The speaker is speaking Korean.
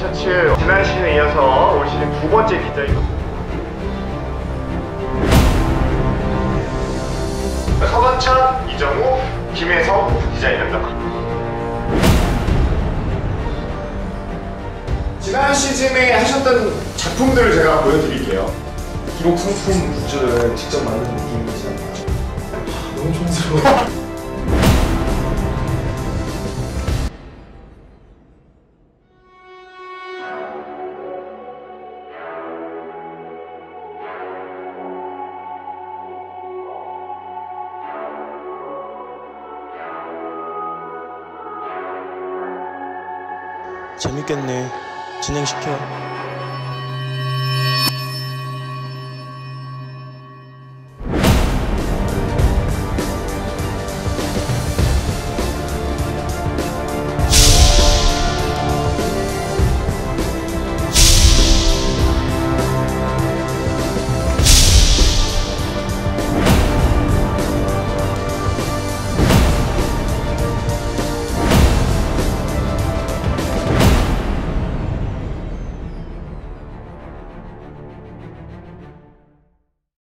셔츠 지난 시즌에 이어서 올 시즌 두 번째 디자인. 서건찬, 이정우, 김혜성 디자인한다. 지난 시즌에 하셨던 작품들을 제가 보여드릴게요. 기록 상품 굿즈를 직접 만든 느낌이지 않나요? 너무 촌스러워. 재밌겠네. 진행시켜.